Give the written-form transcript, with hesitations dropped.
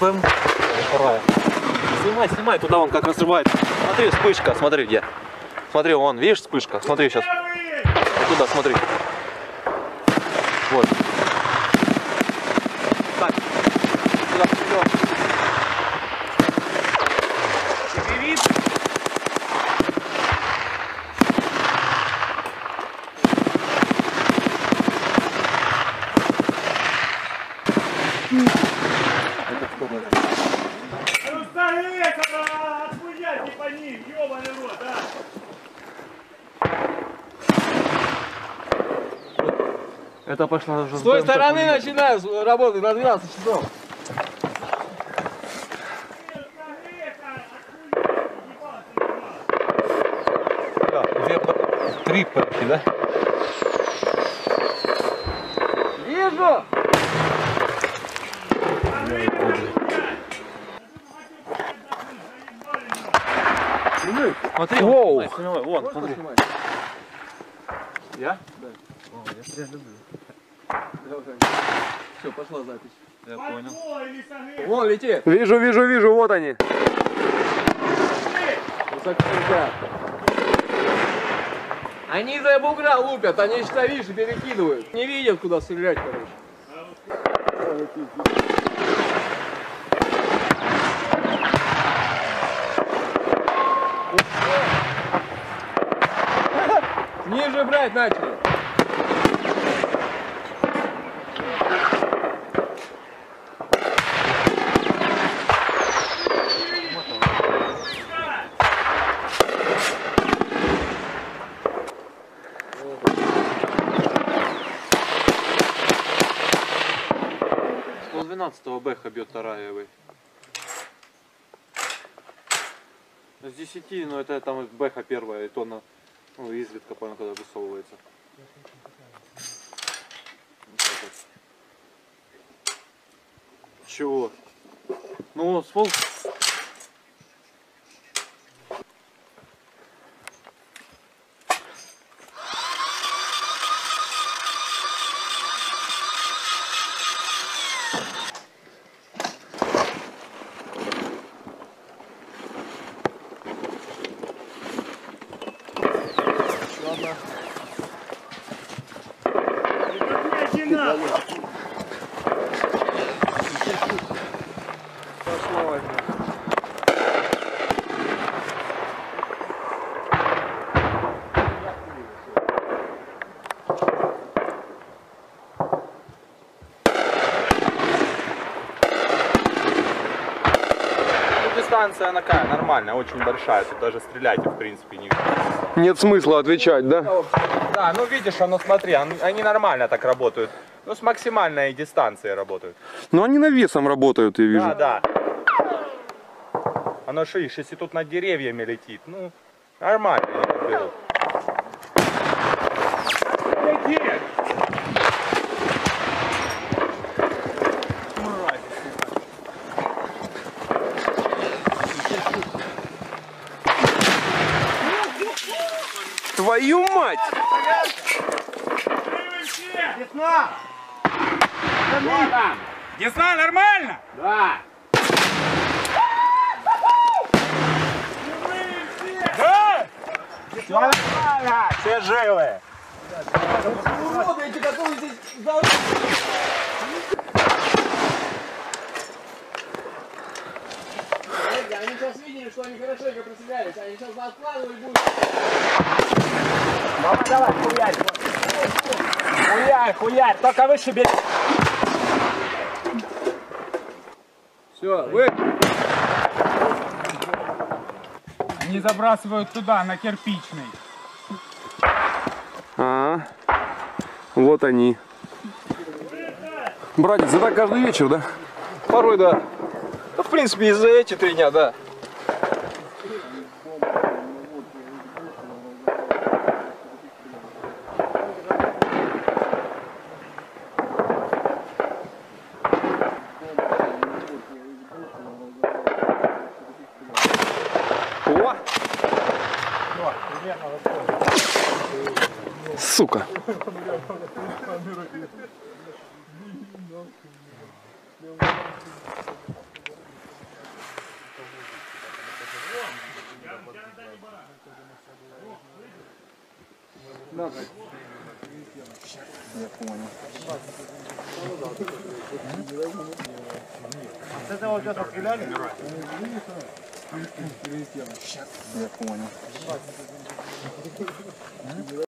ФМ. Вторая. Снимай, снимай, туда вон как разрывает. Смотри, вспышка, смотри где. Смотри, вон, видишь вспышка? Смотри сейчас. Вот туда, смотри. Вот. Так. Сюда, сюда. Тебе видно? Это что было? Отхуять не по ним, ёбаный рот, а! Это пошла уже. С той стороны начинаю работать на 12 часов. Три почти, да? Вижу! Смотри, Воу. снимай, вон, смотри. Я? Да. О, я прям люблю. Все, пошла запись. Я понял. Вон летит. Вижу, вижу, вижу, вот они. Высоко летят. Они за бугра лупят, они сюда, видишь, перекидывают. Не видят, куда стрелять, короче. Ниже брать начали. С 12-го Бэха бьет Тараевой. С 10, но это там Бэха первая, и то на, ну, изредка, понял, когда высовывается. Вот чего? Ну, ствол. Дистанция такая нормальная, очень большая, тут даже стрелять в принципе не видно. Нет смысла отвечать, да? Да, ну видишь, ну смотри, они нормально так работают. Ну с максимальной дистанцией работают. Но они навесом работают, я вижу. Да, да. Оно что, видишь, если тут над деревьями летит, ну нормально они берут. Летит! Твою мать! Десна! Десна, нормально? Да! Да! Нормально, все живы. Уроды эти, которые здесь... Они сейчас видели, что они хорошенько пристрелялись, они сейчас откладывают будут. Мама, давай, хуярь. Хуярь, хуярь, только выше бери. Все, вы. Они забрасывают туда, на кирпичный. Вот они. Братец, это так каждый вечер, да? Порой, да. Ну, в принципе, из-за эти 3 дня, да. О! Сука. С этого сейчас отстреляли? Я понял.